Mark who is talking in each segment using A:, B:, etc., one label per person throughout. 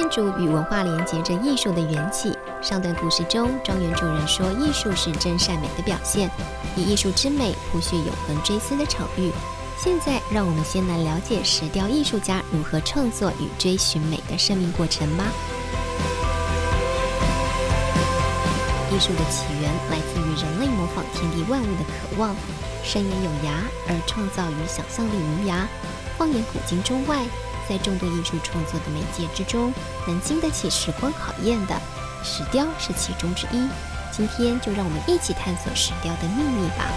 A: 建筑与文化连接着艺术的缘起。上段故事中，庄园主人说，艺术是真善美的表现，以艺术之美铺叙永恒追思的场域。现在，让我们先来了解石雕艺术家如何创作与追寻美的生命过程吧。艺术的起源来自于人类模仿天地万物的渴望。生也有涯，而创造与想象力无涯。放眼古今中外，在众多艺术创作的媒介之中，能经得起时光考验的，石雕是其中之一。今天就让我们一起探索石雕的秘密吧。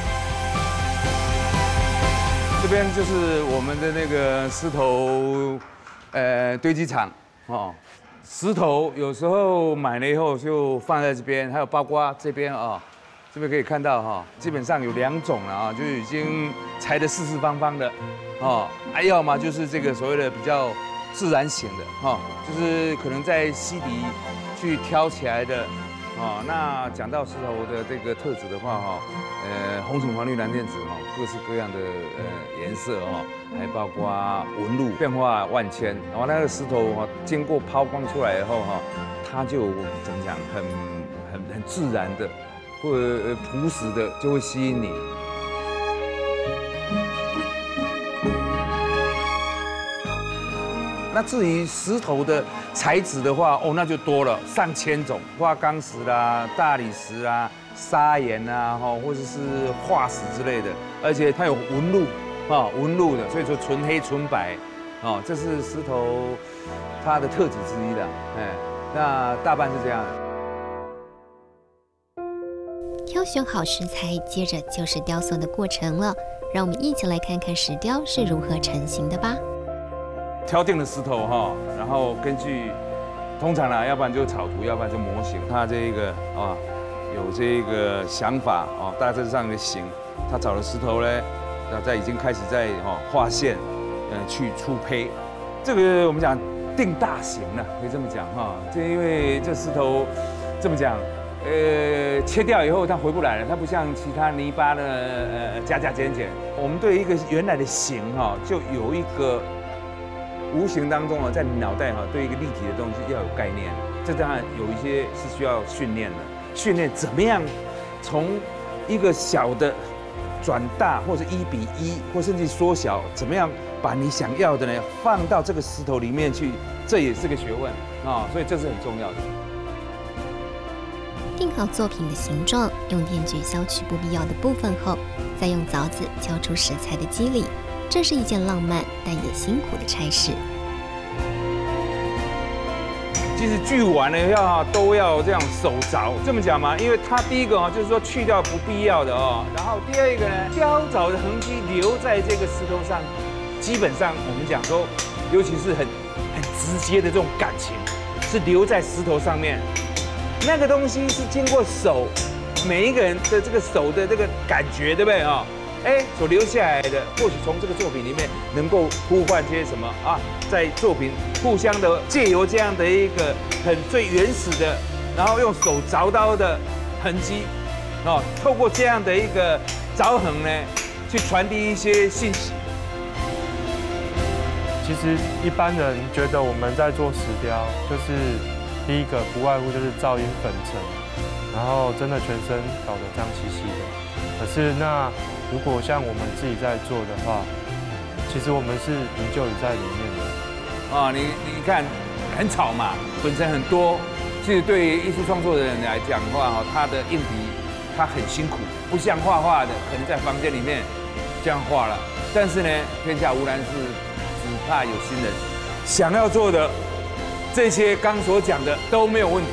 B: 这边就是我们的那个石头，堆积场哦。石头有时候买了以后就放在这边，还有包括这边啊。这边可以看到哈，基本上有2种了啊，就是已经裁得四四方方的，哦，要么就是这个所谓的比较自然型的，哈，就是可能在溪底去挑起来的，哦，那讲到石头的这个特质的话，哈，红橙黄绿蓝靛紫哈，各式各样的颜色哈，还包括纹路变化万千，然后那个石头哈，经过抛光出来以后哈，它就怎么讲，很自然的。或者朴实的就会吸引你。那至于石头的材质的话，哦，那就多了，上千种，花岗石啦、大理石啊、砂岩啊，哈，或者是化石之类的，而且它有纹路啊，纹路的，所以说纯黑纯白，哦，这是石头它的特质之一的，那大半是这样的。
A: 挑选好食材，接着就是雕塑的过程了。让我们一起来看看石雕是如何成型的吧。
B: 挑定了石头哈，然后根据通常呢，要不然就草图，要不然就模型。他这个啊，有这个想法啊，大致上的形。他找了石头呢，已经开始在画线，去粗胚。这个我们讲定大型了，可以这么讲哈。这因为这石头这么讲。切掉以后它回不来了，它不像其他泥巴的加减。我们对一个原来的形哈，就有一个无形当中啊，在你脑袋哈，对一个立体的东西要有概念。这当然有一些是需要训练的，训练怎么样从一个小的转大，或者1:1，或甚至缩小，怎么样把你想要的呢放到这个石头里面去，这也是个学问啊，所以这是很重要的。
A: 定好作品的形状，用电锯削去不必要的部分后，再用凿子敲出石材的肌理。这是一件浪漫但也辛苦的差事。
B: 其实锯完了都要这样手凿，这么讲嘛？因为它第一个就是说去掉不必要的然后第二个呢，雕凿的痕迹留在这个石头上，基本上我们讲说，尤其是很直接的这种感情，是留在石头上面。那个东西是经过手，每一个人的这个手的这个感觉，对不对所留下来的，或许从这个作品里面能够呼唤些什么啊？在作品互相的借由这样的一个最原始的，然后用手凿到的痕迹，透过这样的一个凿痕呢，去传递一些信息。
C: 其实一般人觉得我们在做石雕，就是第一个不外乎就是噪音粉尘，然后真的全身搞得脏兮兮的。可是那如果像我们自己在做的话，其实我们是营救于在里面的。
B: 你看很吵嘛，粉尘很多。其实对于艺术创作的人来讲的话，他的硬笔他很辛苦，不像画画的可能在房间里面这样画了。但是呢，天下无难事，只怕有心人。想要做的。这些刚所讲的都没有问题。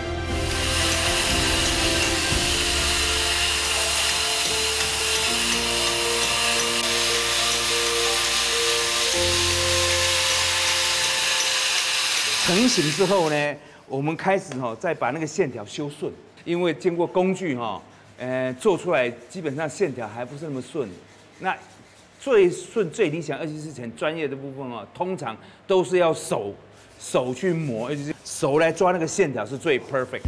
B: 成型之后呢，我们开始再把那个线条修顺，因为经过工具做出来基本上线条还不是那么顺。那最顺最理想，而且是很专业的部分通常都是要手去磨，而且是手来抓那个线条是最 perfect。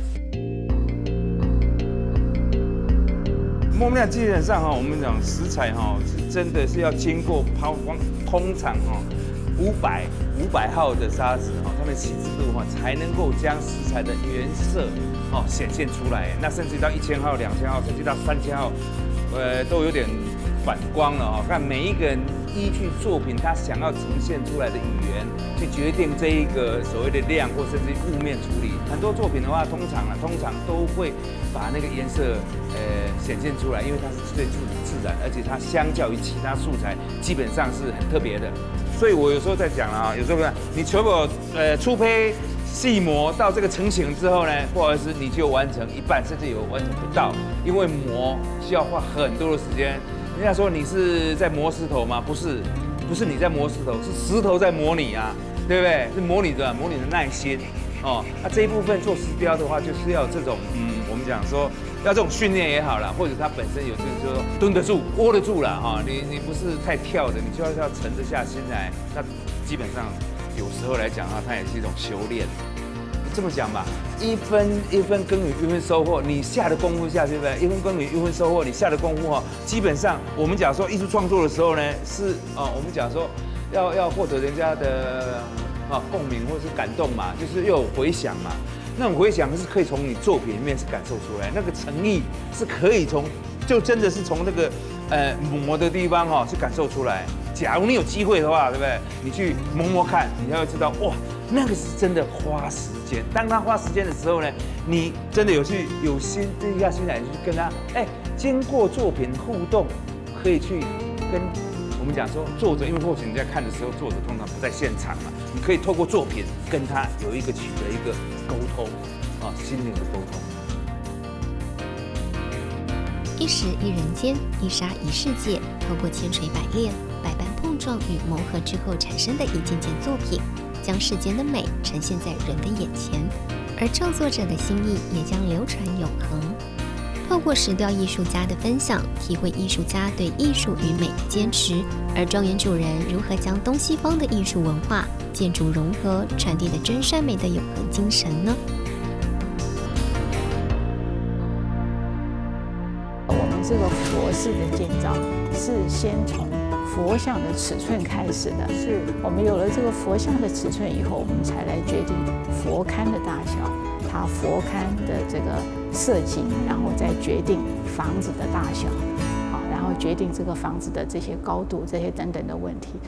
B: 我们俩基本上我们讲食材是真的是要经过抛光，通常500 500号的砂纸哈，它的细致度哈，才能够将石材的原色哦显现出来。那甚至到1000号、2000号，甚至到3000号，都有点反光了哈。看每一个人依据作品他想要呈现出来的语言，去决定这一个所谓的亮或甚至雾面处理。很多作品的话，通常都会把那个颜色显现出来，因为它是最自然，而且它相较于其他素材，基本上是很特别的。所以我有时候在讲了啊，有时候你全部粗胚细磨到这个成型之后呢，不好意思，你就完成一半，甚至有完成不到，因为磨需要花很多的时间。人家说你是在磨石头吗？不是你在磨石头，是石头在磨你啊，对不对？是磨你的耐心哦。那这一部分做石雕的话，就是要这种我们讲说要这种训练也好啦，或者它本身有这个说蹲得住、窝得住啦哈。你不是太跳的，你就要沉得下心来。那基本上有时候来讲啊，它也是一种修炼。这么讲吧，一分耕耘一分收获，你下的功夫下去，对不对？一分耕耘一分收获，你下的功夫哈，基本上我们讲说艺术创作的时候呢，是我们讲说要获得人家的共鸣或是感动嘛，就是又有回响嘛。那种回响是可以从你作品里面是感受出来，那个诚意是可以就真的是从那个磨的地方哈去感受出来。假如你有机会的话，对不对？你去磨看，你才会知道哇，那个是真的花时间。当他花时间的时候呢，你真的有心静下心来去跟他经过作品互动，可以去跟我们讲说作者，因为或许你在看的时候，作者通常不在现场嘛，你可以透过作品跟他有一个取得一个沟通心灵的沟通。
A: 一时一人间，一沙一世界，透过千锤百炼、百般碰撞与磨合之后产生的一件件作品，将世间的美呈现在人的眼前，而创作者的心意也将流传永恒。透过石雕艺术家的分享，体会艺术家对艺术与美的坚持，而庄园主人如何将东西方的艺术文化、建筑融合，传递的真善美的永恒精神呢？
D: 这个佛寺的建造是先从佛像的尺寸开始的，是我们有了这个佛像的尺寸以后，我们才来决定佛龛的大小，它佛龛的这个设计，然后再决定房子的大小，好，然后决定这个房子的这些高度、这些等等的问题。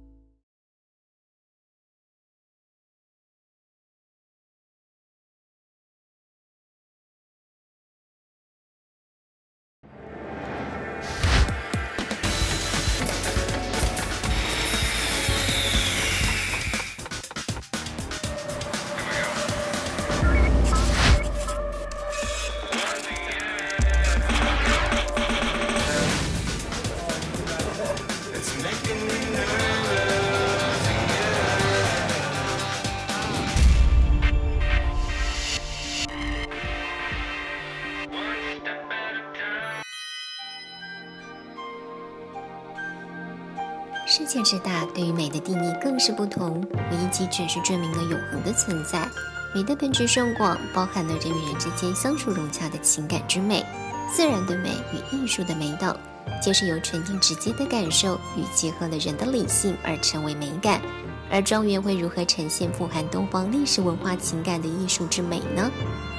A: 世界之大，对于美的定义更是不同。唯一机制是证明了永恒的存在。美的本质甚广，包含了人与人之间相处融洽的情感之美。自然的美与艺术的美等，皆是由纯净直接的感受与结合了人的理性而成为美感。而庄园会如何呈现富含东方历史文化情感的艺术之美呢？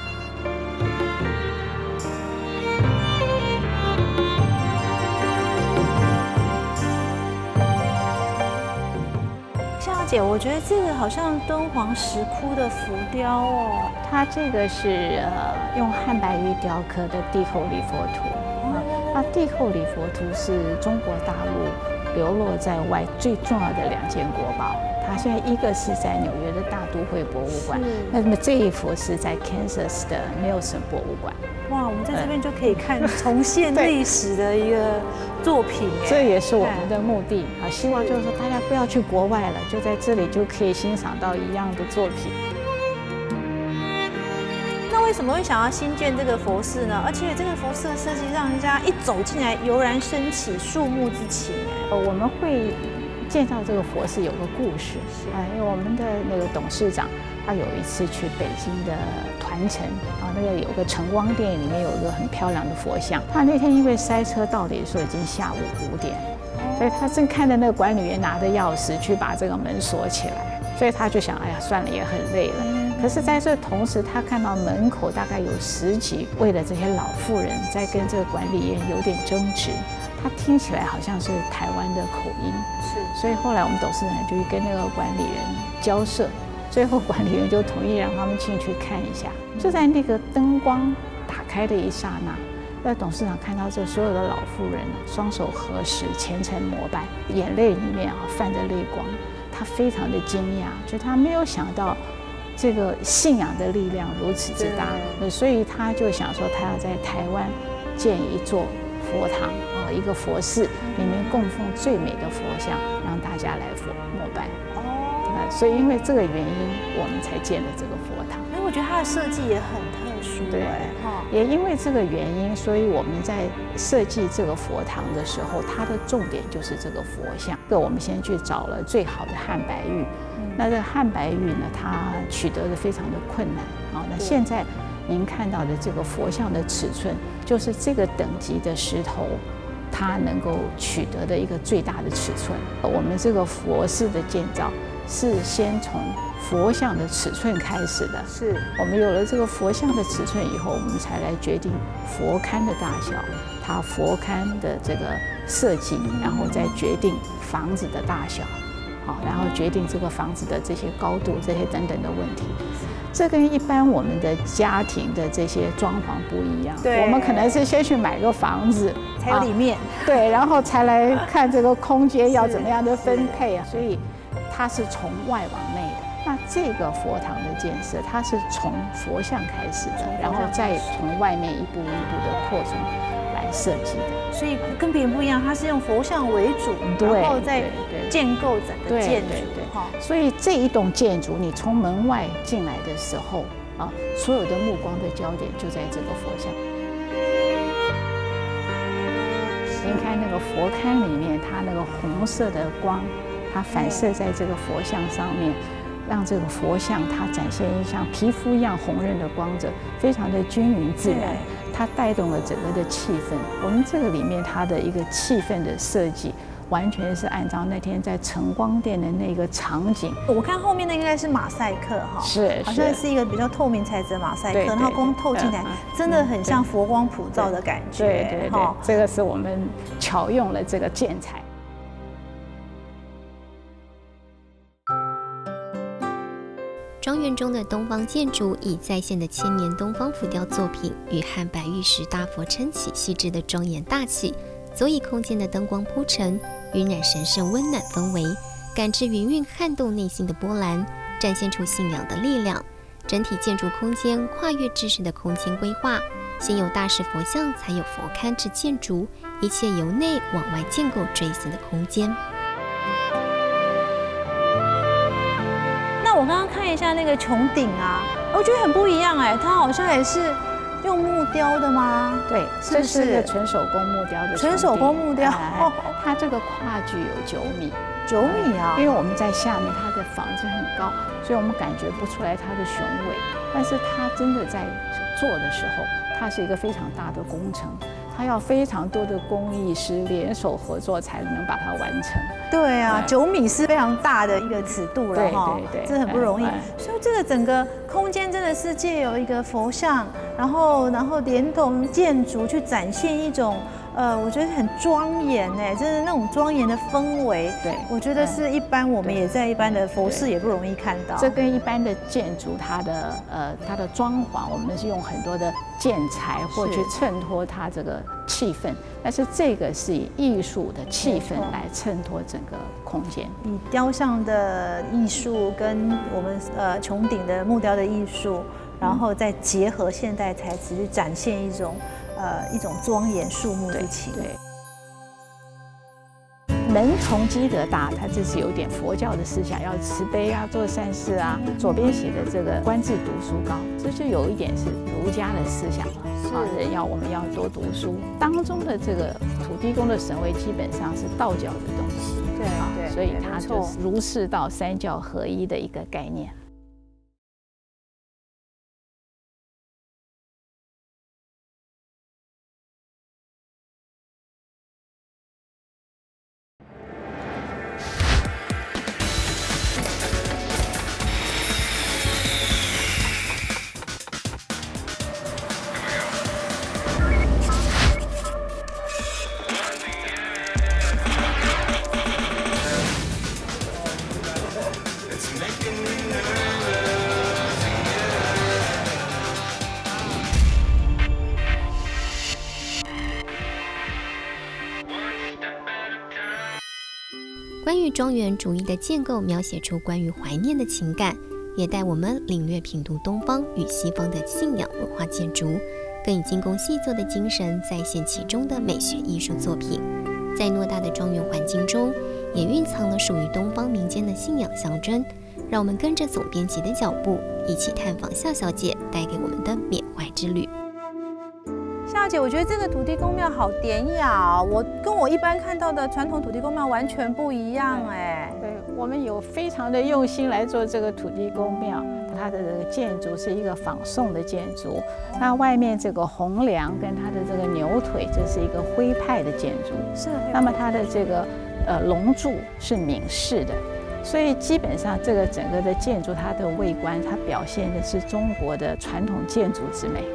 E: 姐，我觉得这个好像敦煌石窟的浮雕哦。
D: 它这个是用汉白玉雕刻的地后礼佛图。那地后礼佛图是中国大陆流落在外最重要的2件国宝。它现在一个是在纽约的大都会博物馆，那么这一幅是在 Kansas 的 Nelson 博物馆。
E: 哇，我们在这边就可以看重现历史的一个作品，
D: 这也是我们的目的啊！希望就是说大家不要去国外了，就在这里就可以欣赏到一样的作品。
E: 那为什么会想要新建这个佛寺呢？而且这个佛寺的设计让人家一走进来油然升起肃穆之情。
D: 我们会建造这个佛寺有个故事，因为我们的那个董事长，他有一次去北京的团城啊，那个有个晨光殿里面有一个很漂亮的佛像，他那天因为塞车到的时候已经下午5点，所以他正看着那个管理员拿着钥匙去把这个门锁起来。 所以他就想，哎呀，算了，也很累了。可是在这同时，他看到门口大概有10几为了这些老妇人在跟这个管理员有点争执，他听起来好像是台湾的口音，所以后来我们董事长就跟那个管理员交涉，最后管理员就同意让他们进去看一下。就在那个灯光打开的一刹那，那董事长看到这所有的老妇人双手合十，虔诚膜拜，眼泪里面泛着泪光，他非常的惊讶，就他没有想到这个信仰的力量如此之大，所以他就想说，他要在台湾建一座佛堂一个佛寺，里面供奉最美的佛像，让大家来膜拜。所以因为这个原因，我们才建了这个佛堂。
E: 因为我觉得它的设计也很特殊，
D: 对，也因为这个原因，所以我们在设计这个佛堂的时候，它的重点就是这个佛像。我们先去找了最好的汉白玉，那这个汉白玉呢，它取得的非常的困难那现在您看到的这个佛像的尺寸，就是这个等级的石头它能够取得的一个最大的尺寸。我们这个佛寺的建造是先从佛像的尺寸开始的，是我们有了这个佛像的尺寸以后，我们才来决定佛龛的大小，它佛龛的这个设计，然后再决定房子的大小，然后决定这个房子的这些高度，这些等等的问题。这跟一般我们的家庭的这些装潢不一样，我们可能是先去买个房子
E: 才有里面，
D: 对，然后才来看这个空间要怎么样的分配啊，所以它是从外往内的。那这个佛堂的建设，它是从佛像开始的，然后再从外面一步一步的扩充来设计的。所以
E: 跟别人不一样，它是用佛像为主，然后再建构整个建筑。
D: 所以这一栋建筑，你从门外进来的时候所有的目光的焦点就在这个佛像。您看那个佛龛里面，它那个红色的光，它反射在这个佛像上面，让这个佛像它展现像皮肤一样红润的光泽，非常的均匀自然，它带动了整个的气氛。我们这个里面它的一个气氛的设计，完全是按照那天在晨光殿的那个场景。
E: 我看后面那应该是马赛克
D: 是
E: 好像是一个比较透明材质的马赛克，然后光透进来，真的很像佛光普照的感觉。
D: 对，这个是我们巧用了这个建材。
A: 庄园中的东方建筑以再现的千年东方浮雕作品与汉白玉石大佛撑起细致的庄严大气，所以空间的灯光铺陈，晕染神圣温暖氛围，感知云韵撼动内心的波澜，展现出信仰的力量。整体建筑空间跨越知识的空间规划，先有大师佛像，才有佛龛之建筑，一切由内往外建构追思的空间。
E: 那我刚刚看一下那个穹顶啊，我觉得很不一样它好像也是用木雕的吗？
D: 对，这是个纯手工木雕的。
E: 纯手工木雕，
D: 它这个跨距有9米
E: ，9米啊！
D: 因为我们在下面，它的房子很高，所以我们感觉不出来它的雄伟。但是它真的在做的时候，它是一个非常大的工程，它要非常多的工艺师联手合作才能把它完成。
E: 对啊，9米是非常大的一个尺度了
D: 对，
E: 这很不容易。所以这个整个空间真的是借由一个佛像，然后连同建筑去展现一种我觉得很庄严真的那种庄严的氛围。对，我觉得是一般我们也在一般的佛寺也不容易看到。
D: 这跟一般的建筑它的装潢，我们是用很多的建材或去衬托它这个气氛，但是这个是以艺术的气氛来衬托整个空间。
E: 以雕像的艺术跟我们穹顶的木雕的艺术，然后再结合现代材质，去展现一种庄严肃穆之情。对。
D: 门从积德大，它这是有点佛教的思想，要慈悲啊，做善事啊。左边写的这个观自读书高，这就有一点是儒家的思想了。我们要多读书。当中的这个土地公的神位基本上是道教的东西，对，所以它就是儒释道3教合一的一个概念。
A: 关于庄园主义的建构，描写出关于怀念的情感，也带我们领略品读东方与西方的信仰文化建筑，更以精工细作的精神再现其中的美学艺术作品。在偌大的庄园环境中，也蕴藏了属于东方民间的信仰象征。让我们跟着总编辑的脚步，一起探访夏小姐带给我们的缅怀之旅。
E: 夏姐，我觉得这个土地公庙好典雅哦，我跟我一般看到的传统土地公庙完全不一样哎。
D: 对，我们有非常的用心来做这个土地公庙，它的这个建筑是一个仿宋的建筑，那外面这个红梁跟它的这个牛腿，这是一个徽派的建筑，
E: 是。
D: 那么它的这个龙柱是闽式的。所以基本上，这个整个的建筑，它的外观，它表现的是中国的传统建筑之美。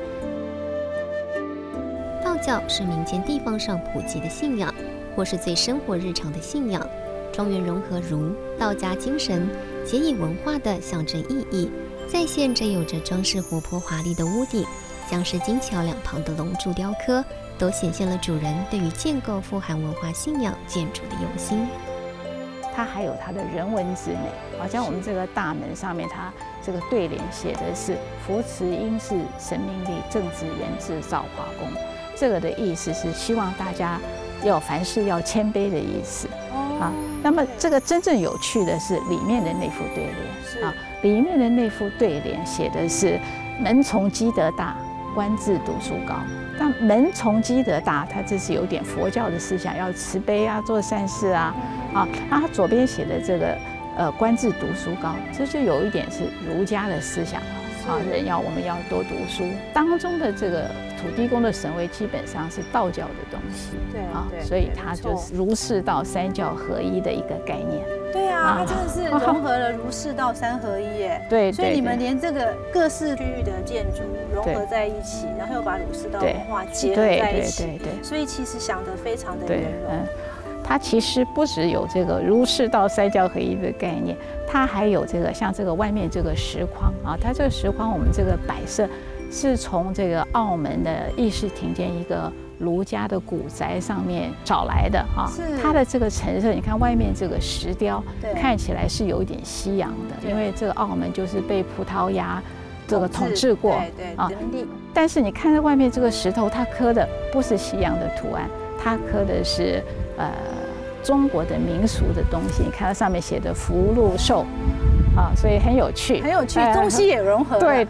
A: 道教是民间地方上普及的信仰，或是最生活日常的信仰。庄园融合儒、道家精神，结以文化的象征意义，再现着有着装饰活泼华丽的屋顶，将是金桥两旁的龙柱雕刻，都显现了主人对于建构富含文化信仰建筑的用心。
D: 它还有它的人文之美，好像我们这个大门上面，它这个对联写的是“扶持应是神明力，正直人治造化功”。这个的意思是希望大家要凡事要谦卑的意思啊。那么这个真正有趣的是里面的那副对联啊，里面的那副对联写的是“门从积德大，官至读书高”。但门从积德大，它这是有点佛教的思想，要慈悲啊，做善事啊。那他左边写的这个官至读书高，这就有一点是儒家的思想啊，我们要多读书。当中的这个土地公的神位基本上是道教的东西，
E: 对
D: 啊，所以它就是儒释道三教合一的一个概念。
E: 对啊，它真的是融合了儒释道三合一耶。
D: 对，
E: 所以你们连这个各式区域的建筑融合在一起，然后又把儒释道文化结合在一起，对，所以其实想得非常的圆融。
D: 它其实不只有这个儒释道三教合一的概念，它还有这个像这个外面这个石框啊，它这个石框我们这个摆设是从这个澳门的议事亭间一个儒家的古宅上面找来的啊。它的这个陈设，你看外面这个石雕，看起来是有一点西洋的，因为这个澳门就是被葡萄牙这个统治过啊。但是你看在外面这个石头，它刻的不是西洋的图案，它刻的是中国的民俗的东西。你看它上面写的福禄寿啊，所以很有趣，
E: 很有趣，中西也融合。
D: 对。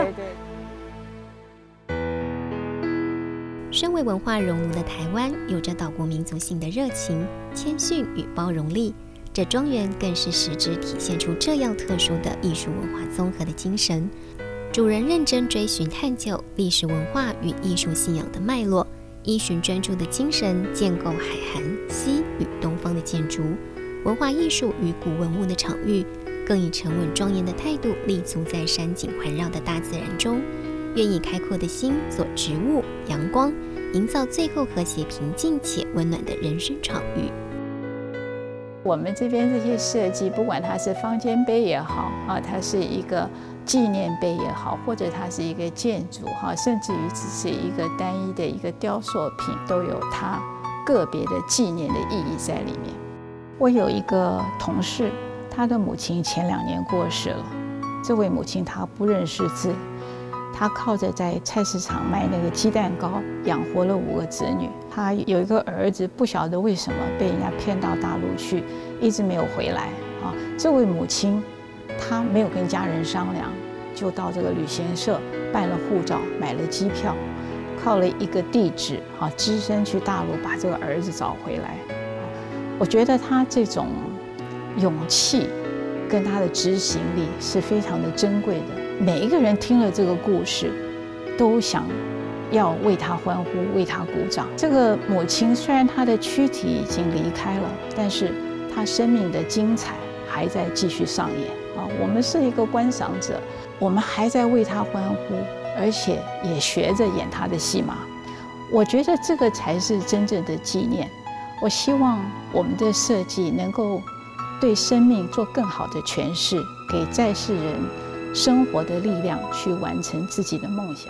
A: 身为文化熔炉的台湾，有着岛国民族性的热情、谦逊与包容力。这庄园更是实质体现出这样特殊的艺术文化综合的精神。主人认真追寻探究历史文化与艺术信仰的脉络，依循专注的精神建构海韩、西与东方的建筑、文化艺术与古文物的场域，更以沉稳庄严的态度立足在山景环绕的大自然中，愿以开阔的心做植物、阳光，营造最后和谐平静且温暖的人生场域。
D: 我们这边这些设计，不管它是方尖碑也好啊，它是一个纪念碑也好，或者它是一个建筑哈，甚至于只是一个单一的一个雕塑品，都有它个别的纪念的意义在里面。我有一个同事，他的母亲前2年过世了，这位母亲她不认识字，她靠着在菜市场卖那个鸡蛋糕养活了5个子女。她有一个儿子，不晓得为什么被人家骗到大陆去，一直没有回来啊。这位母亲她没有跟家人商量，就到这个旅行社办了护照，买了机票，靠了一个地址啊，只身去大陆把这个儿子找回来。我觉得他这种勇气跟他的执行力是非常的珍贵的。每一个人听了这个故事，都想要为他欢呼，为他鼓掌。这个母亲虽然她的躯体已经离开了，但是她生命的精彩还在继续上演啊！我们是一个观赏者，我们还在为她欢呼，而且也学着演她的戏码。我觉得这个才是真正的纪念。我希望我们的设计能够对生命做更好的诠释，给在世人生活的力量，去完成自己的梦想。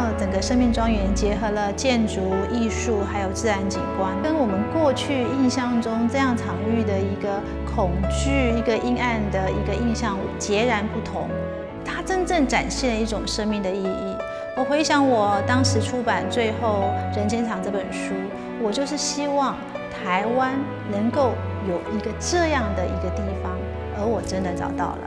E: 到整个生命庄园结合了建筑、艺术还有自然景观，跟我们过去印象中这样场域的一个恐惧、一个阴暗的一个印象截然不同。它真正展现了一种生命的意义。我回想我当时出版最后《人间场》这本书，我就是希望台湾能够有一个这样的一个地方，而我真的找到了。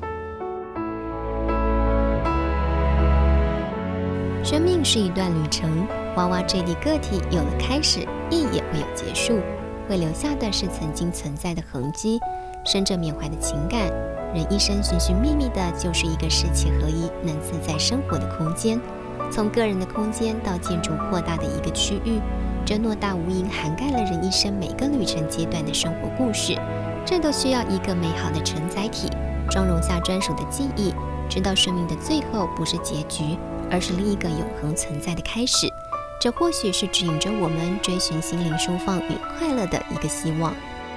A: 生命是一段旅程，娃娃这粒个体有了开始，亦也会有结束，会留下的是曾经存在的痕迹，生着缅怀的情感。人一生寻寻觅觅的，就是一个世气合一、能自在生活的空间。从个人的空间到建筑扩大的一个区域，这偌大无垠涵盖了人一生每个旅程阶段的生活故事。这都需要一个美好的承载体，装容下专属的记忆，直到生命的最后不是结局，而是另一个永恒存在的开始。这或许是指引着我们追寻心灵舒放与快乐的一个希望。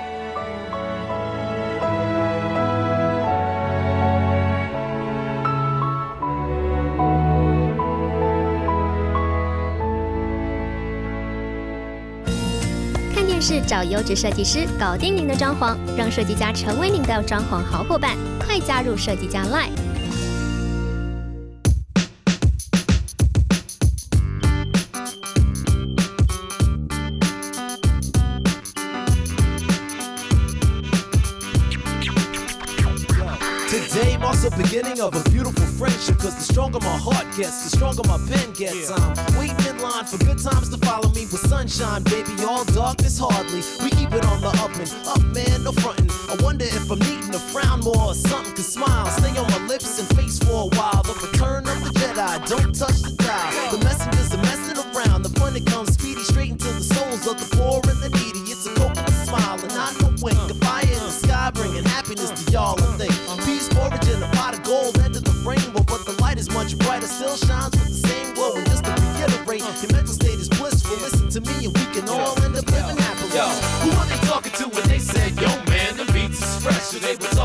A: 是找优质设计师搞定您的装潢，让设计家成为您的装潢好伙伴。快加入设计家 Line。
F: Today marks the beginning of a beautiful friendship, cause the stronger my heart gets, the stronger my pen gets. I'm waiting in line for good times to follow me with sunshine, baby, all darkness hardly. We keep it on the up and up, man, no frontin'. I wonder if I'm needing to frown more or something, cause smile stay on my lips and face for a while. The return of the Jedi, don't touch the dial. The messengers are messing around, the fun it comes speedy straight into the souls of the poor and the needy. It's a coconut smile and not no wink, a fire in the sky bringing happiness to y'all, I think. Peace, porridge, and a pot of gold, end of the rainbow, but the light is much brighter, still shines with the same glow. And just to reiterate, your mental state is blissful. Listen to me and we can all end up living happily.
G: Yo, who are they talking to when they said, yo man, the beats is fresh? So they were talking